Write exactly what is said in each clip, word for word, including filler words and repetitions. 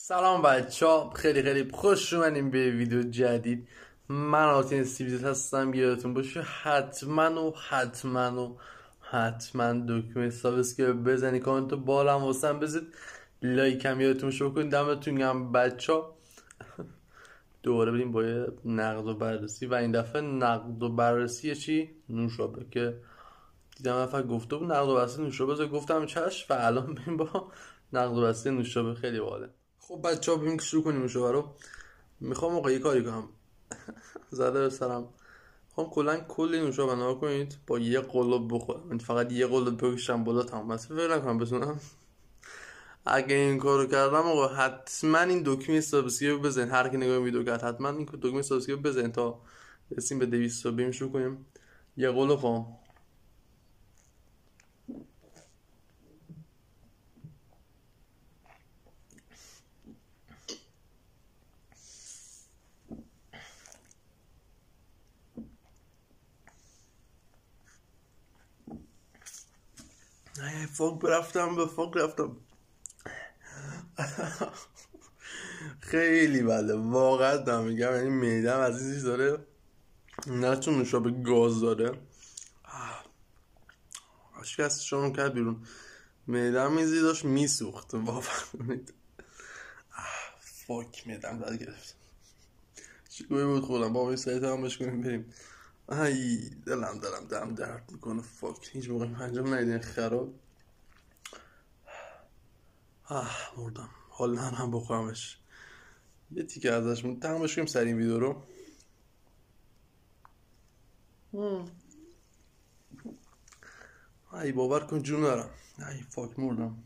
سلام بچه ها، خیلی خیلی خوش اومدیم به ویدیو جدید. من آتین سیویزیت هستم. یادتون باشه حتما و حتما و حتما دکمه سابسکرایب بزنید، کامنت بالا هم واسم بزنید، لایک هم یادتون باشه بکنید. دمتون گرم بچه ها. دوباره بریم با یه نقد و بررسی و این دفعه نقد و بررسی چی؟ نوشابه که دیدم نفر گفته بود نقد و بررسی نوشابه، گفتم چشم و الان بریم با نقد و بررسی نوشابه. خیلی باحاله. خب بچه ها بریم شروع کنیم نوشابه رو. میخوام آقا یه کاری کنم زده به سرم. میخوام کلا کلی نوشابه نگاه کنید با یه قلب بخورم، فقط یه قلب بکشم بالا تمام. بس فکر نکنم بتونم. اگه این کارو کردم آقا حتما این دکمه سابسکرایب بزنید. هر کی نگاه ویدیو کرد حتما این دکمه سابسکرایب بزنید تا برسیم به دویست تا. بریم شروع کنیم. یه قلب هم نه فوق رفتم به فوق رفتم. خیلی بله واقعا دارم میگم، یعنی معده‌ام از این چیز داره، نه چون نوشابه گاز داره اشکست شما کرد بیرون، معده‌ام میزی داشت میسوخت باور کنید. فاک معده‌ام درد گرفت. چیکوی بود خودم بابا این سریعت هم بش کنیم بریم. ای دلم دلم دلم درد میکنه. فاک هیچ موقع پنجم ندیدین خراب. آه مردم. حال ندارم بخورمش. یه تیکه ازش مون تمامش کنیم سریع ویدیو رو. ای باور کن جون دارم. ای فاک مردم.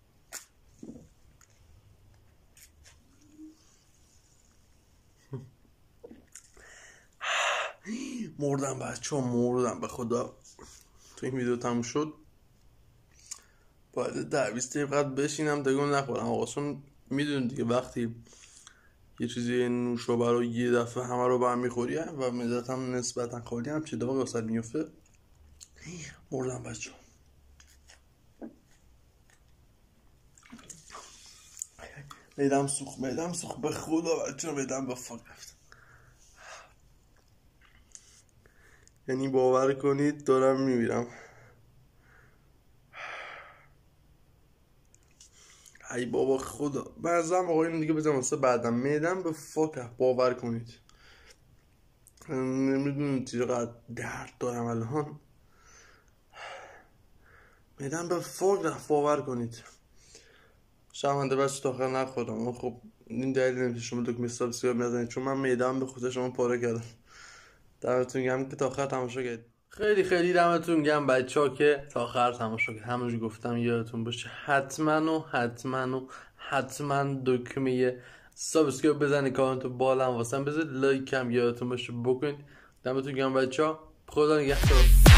مردم بچه ها مردم به خدا. تو این ویدیو تموم شد باید در بیست دقیقه بشینم دگون نخورم آقا، چون میدونی دیگه وقتی یه چیزی نوشابه رو یه دفعه همه رو برمی خوری و مدت هم نسبتا خالی هم چه دفعه واسه میفته. مردم بچه ها. میدم سوخ میدم سوخ به خدا بچه ها، میدم به فاک رفت. یعنی باور کنید دارم میمیرم. ای بابا خدا بعضم آقا اینو دیگه بزنم واسه بعدم. میدم به فاک باور کنید. نمیدونید چقدر درد دارم الان. میدم به فاک رفت باور کنید. شرمنده بچه تا آخر نخوردم. خب این دلیل نمیشه شما دکمه سابسکرایب نزنید، چون من میدم به خود شما پاره کردم. دمتون گرم که تا آخر تماشا کردید. خیلی خیلی دمتون گرم بچه ها که تا آخر تماشا کردید. همونجوری گفتم یادتون باشه حتما و حتما و حتما دکمه سابسکرایب بزنید، کامنت بالا هم واسم بذارید، لایک هم یادتون باشه بکنید. دمتون گرم بچه ها. خدا نگهدار.